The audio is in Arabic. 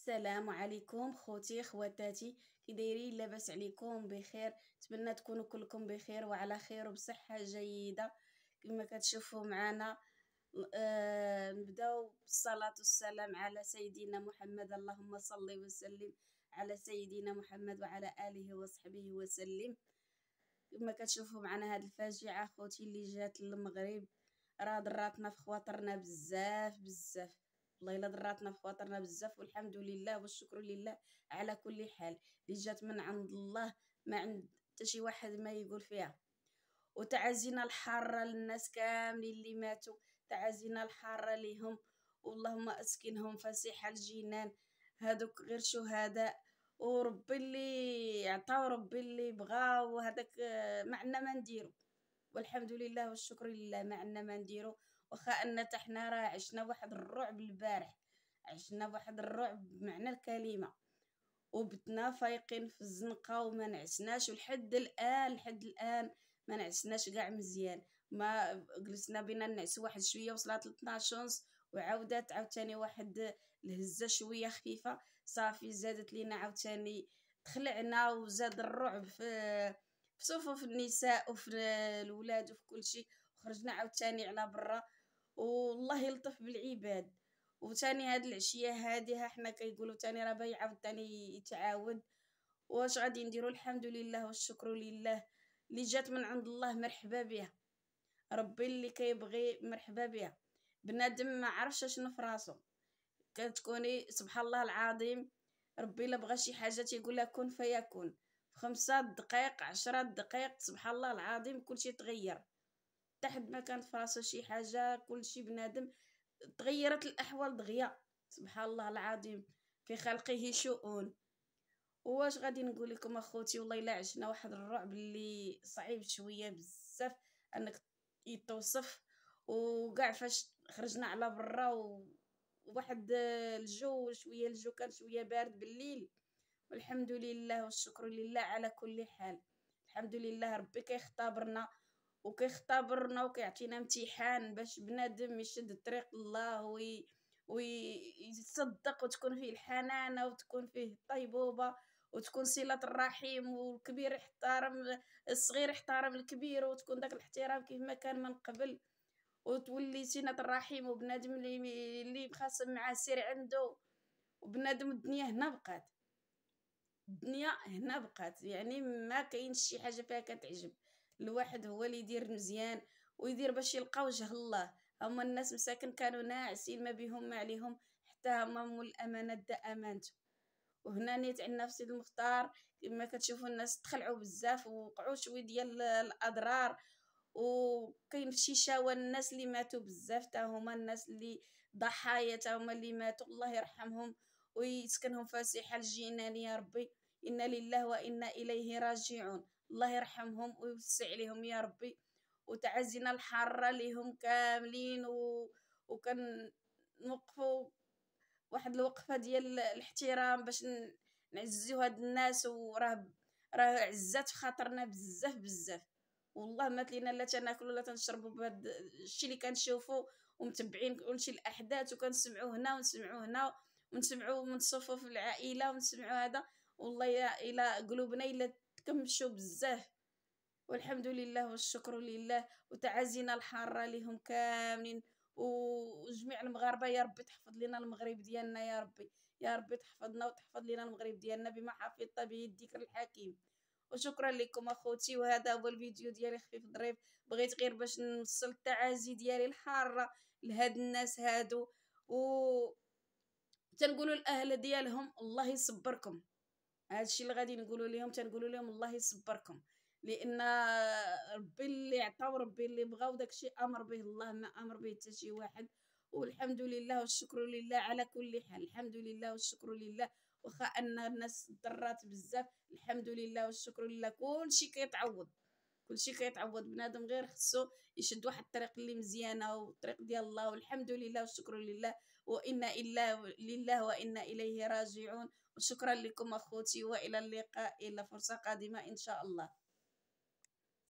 السلام عليكم خوتي خواتاتي، كي دايرين؟ لاباس عليكم؟ بخير؟ نتمنى تكونوا كلكم بخير وعلى خير وبصحه جيده. كما كتشوفوا معنا نبداو بالصلاه والسلام على سيدنا محمد. اللهم صل وسلم على سيدنا محمد وعلى اله وصحبه وسلم. كما كتشوفوا معنا هاد الفاجعه خوتي اللي جات للمغرب راه ضراتنا في خواطرنا بزاف بزاف. والله الا ضراتنا في خواطرنا بزاف، والحمد لله والشكر لله على كل حال. اللي جات من عند الله ما عند حتى شي واحد ما يقول فيها. وتعازينا الحاره للناس كاملين اللي ماتوا، تعازينا الحاره ليهم، واللهم اسكنهم فسيح الجنان. هادوك غير شهداء، وربي اللي عطاو ربي اللي بغاو هذاك ما عندنا ما نديرو. والحمد لله والشكر لله ما عندنا ما نديرو. واخا ان حنا راه عشنا واحد الرعب البارح، عشنا واحد الرعب بمعنى الكلمه، وبتنا فايقين في الزنقه وما نعسناش. لحد الان ما نعسناش كاع مزيان. ما جلسنا بينا نعس واحد شويه، وصلت ل 12 ونص وعاودت عاوتاني واحد الهزه شويه خفيفه، صافي زادت لينا عاوتاني، تخلعنا وزاد الرعب في صفوف النساء وفي الولاد وفي كل شيء. خرجنا عاوتاني على برا، والله يلطف بالعباد. وتاني هاد العشيه هادي حنا كيقولوا تاني راه باي عاود تاني يتعاود. واش غادي نديروا؟ الحمد لله والشكر لله. اللي جات من عند الله مرحبا بها، ربي اللي كيبغي مرحبا بها. بنادم ما عرفش شنو في راسو، كتكوني سبحان الله العظيم. ربي الا بغى شي حاجه تيقول لها كن فيكون، في 5 دقائق 10 دقائق سبحان الله العظيم كلشي تغير. تحت ما كانت في راسو شي حاجه، كلشي بنادم تغيرت الاحوال دغيا. سبحان الله العظيم في خلقه شؤون. واش غادي نقول لكم اخوتي؟ والله الا عشنا واحد الرعب اللي صعيب شويه بزاف انك يتوصف. وكاع فاش خرجنا على برا وواحد الجو شويه، الجو كان شويه بارد بالليل. والحمد لله والشكر لله على كل حال. الحمد لله ربي كيختبرنا وكيعطينا امتحان باش بنادم يشد طريق الله ويصدق، وتكون فيه الحنانه وتكون فيه الطيبوبه وتكون صله الرحيم، والكبير يحترم الصغير يحترم الكبير، وتكون داك الاحترام كيف ما كان من قبل. وتولي صله الرحيم وبنادم اللي مخاصم معاه سير عنده. وبنادم الدنيا هنا بقات، الدنيا هنا بقات يعني ما كاينش شي حاجه فيها كتعجب. الواحد هو اللي يدير مزيان ويدير باش يلقى وجه الله. هما الناس مساكن كانوا ناعسين ما بهم ما عليهم، حتى هما مول الامانه دا امانته. وهنا نيت عندنا في سيد المختار كما كتشوفوا الناس تخلعوا بزاف ووقعوا شويه ديال الاضرار. وكاين في شيشاوه الناس اللي ماتوا بزاف، تا هما الناس اللي ضحايا، تا هما اللي ماتوا. الله يرحمهم ويسكنهم فسيح الجنان يا ربي. إنا لله وإنا إليه راجعون. الله يرحمهم ويوسع عليهم يا ربي. وتعزينا الحارة ليهم كاملين وكان نوقفوا واحد الوقفة ديال الاحترام باش نعززوا هاد الناس. راه عزات في خاطرنا بزاف بزاف. والله ما لينا لا تناكلوا لا تنشربوا بهذا الشيء اللي كنشوفوا ومتبعين كلشي الاحداث، وكنسمعوا هنا ونسمعوا هنا ونسمعوا من صفوف العائله ونسمعوا هذا. والله يا الى قلوبنا الا تكمشوا بزاف. والحمد لله والشكر لله. وتعازينا الحاره لهم كاملين وجميع المغاربه. يا ربي تحفظ لنا المغرب ديالنا يا ربي، يا ربي تحفظنا وتحفظ لنا المغرب ديالنا بما حفظت به الذكر الحكيم. وشكرا لكم اخوتي، وهذا هو الفيديو ديالي خفيف ظريف. بغيت غير باش نوصل التعازي ديالي الحاره لهاد الناس هادو، و تنقولوا الاهل ديالهم الله يصبركم. هادشي اللي غادي نقولوا لهم، تنقولوا لهم الله يصبركم، لان ربي اللي عطا وربي اللي بغى، وداكشي امر به الله ما امر به حتى شي واحد. والحمد لله والشكر لله على كل حال. الحمد لله والشكر لله. واخا ان الناس ضرات بزاف، الحمد لله والشكر لله كلشي كيتعوض، كلشي كيتعوض. بنادم غير خصو يشد واحد الطريق اللي مزيانه والطريق ديال الله. والحمد لله والشكر لله. وانا الا لله وانا اليه راجعون. وشكرا لكم اخوتي، والى اللقاء الى فرصه قادمه ان شاء الله.